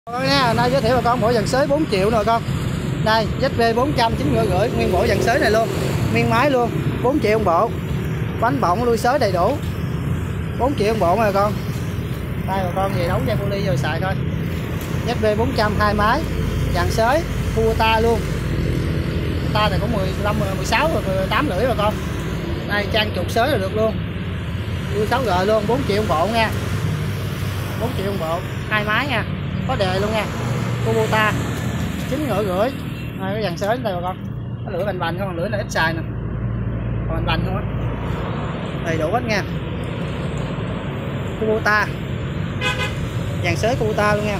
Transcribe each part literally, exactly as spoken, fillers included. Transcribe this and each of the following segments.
Con nha, nay giới thiệu bà con bộ dàn xới bốn triệu rồi con. Đây, Z V bốn trăm chín rưỡi rưỡi nguyên bộ dàn xới này luôn, nguyên máy luôn, bốn triệu một bộ. Bánh bọng lui xới đầy đủ. bốn triệu một bộ rồi con. Đây bà con về đóng chai poly rồi xài thôi. Z V bốn trăm hai máy, dàn xới Kubota luôn. Ta này cũng mười lăm, mười sáu, mười tám rưỡi rồi con. Đây trang trục xới là được luôn. Lui sáu G luôn, bốn triệu một bộ nha. bốn triệu một bộ, hai máy nha. Có đề luôn nha. Kubota chín rưỡi rưỡi. Đây cái dàn xới đây bà con. Có lửa bành bành không, lửa này ít xài nè. Còn bành bành không á. Đầy đủ hết nha. Kubota. Dàn xới Kubota luôn nha.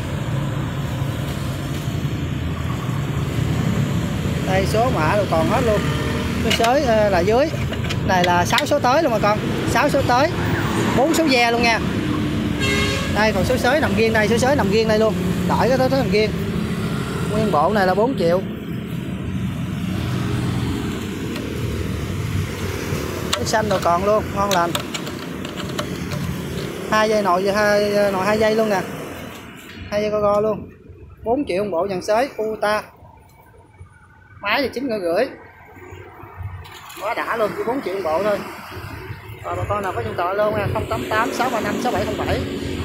Đây số mã rồi còn hết luôn. Cái xới là dưới. Này là sáu số tới luôn mà con. sáu số tới. bốn số ve luôn nha. Đây còn số xới nằm riêng đây, số xới nằm riêng đây luôn. Đợi cái đó tới nằm riêng. Nguyên bộ này là bốn triệu. Cái xanh rồi còn luôn, ngon lành. Hai dây nồi hai nồi hai dây luôn nè. Hai dây co go luôn. bốn triệu một bộ dàn xới Kubota. Máy thì chín rưỡi rưỡi. Quá đã luôn, chỉ bốn triệu một bộ thôi. Rồi bà con nào có nhu cầu luôn nha, không tám tám sáu ba năm sáu bảy không bảy.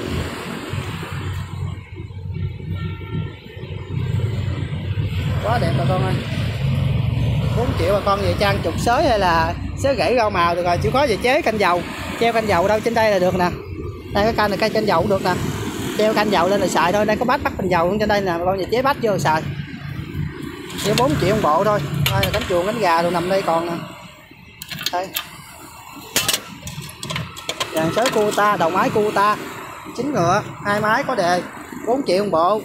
Quá đẹp bà con ơi. bốn triệu bà con về trang trục xới hay là xới gãy rau màu được rồi, chịu khó về chế canh dầu, treo canh dầu đâu trên đây là được nè. Đây cái canh này cây canh dầu cũng được nè. Treo canh dầu lên là xài thôi, đây có bát bắt canh dầu trên đây nè, bà con về chế bát vô rồi xài. Chỉ bốn triệu một bộ thôi. Đây là cánh chuồng cánh gà đồ nằm đây còn nè. Đây. Dàn xới Kubota, đầu máy Kubota, chín ngựa, hai máy có đề, bốn triệu một bộ.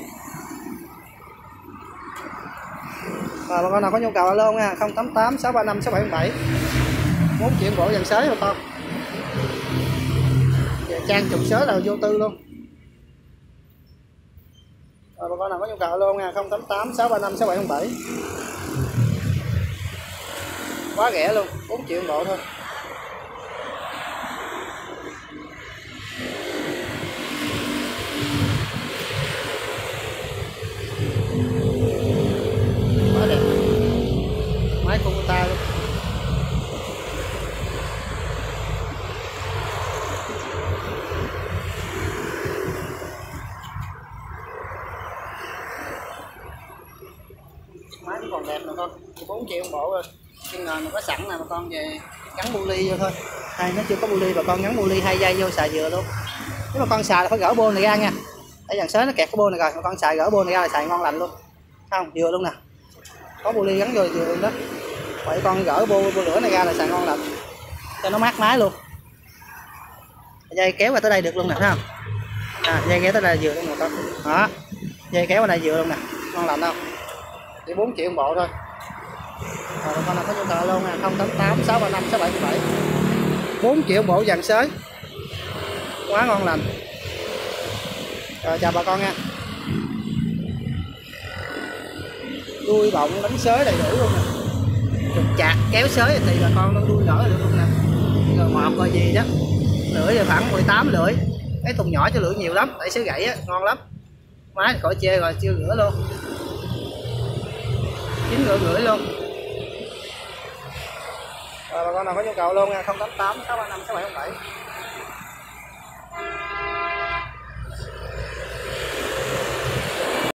Rồi bà con nào có nhu cầu alo nha, không tám tám sáu ba năm sáu bảy bảy. bốn triệu một bộ dàn xới bà con. Về trang trục xới là vô tư luôn. Rồi bà con nào có nhu cầu alo nha, không tám tám sáu ba năm sáu bảy không bảy. Quá rẻ luôn, bốn triệu một bộ thôi. Quá đẹp. Máy Kubota luôn. Máy cũng còn đẹp nè con, bốn triệu một bộ rồi. Trên nền nó có sẵn nè bà con, về gắn buli vô thôi. Hay nó chưa có buli bà con gắn buli hai dây vô xài vừa luôn. Nếu mà con xài là phải gỡ bô này ra nha. Để dàn xới nó kẹt cái bô này rồi, mà con xài gỡ bô này ra là xài ngon lành luôn. Không, vừa luôn nè. Có buli gắn vô vừa luôn đó. Vậy con gỡ bô, bô lửa này ra là xài ngon lành. Cho nó mát mái luôn. Dây kéo qua tới đây được luôn nè, thấy không? À, dây kéo tới đây vừa luôn nè con. Đó. Dây kéo qua đây vừa luôn nè. Ngon lành không? Chỉ bốn triệu một bộ thôi. Rồi con nào có nhu cầu luôn nha, không tám tám sáu ba năm sáu bảy bảy. bốn triệu bộ dàn xới. Quá ngon lành. Rồi chào bà con nha. Đuôi bọng đánh xới đầy đủ luôn nè. Trục chặt kéo xới thì bà con nó đuôi nở được luôn nè. Rồi mọt rồi gì đó. Lưỡi thì khoảng mười tám lưỡi. Cái thùng nhỏ cho lưỡi nhiều lắm, tại xới gãy á, ngon lắm. Máy khỏi chê rồi, chưa rửa luôn. chín rưỡi rưỡi luôn. Rồi bà con nào có nhu cầu luôn nha, không tám tám sáu ba năm sáu bảy không bảy.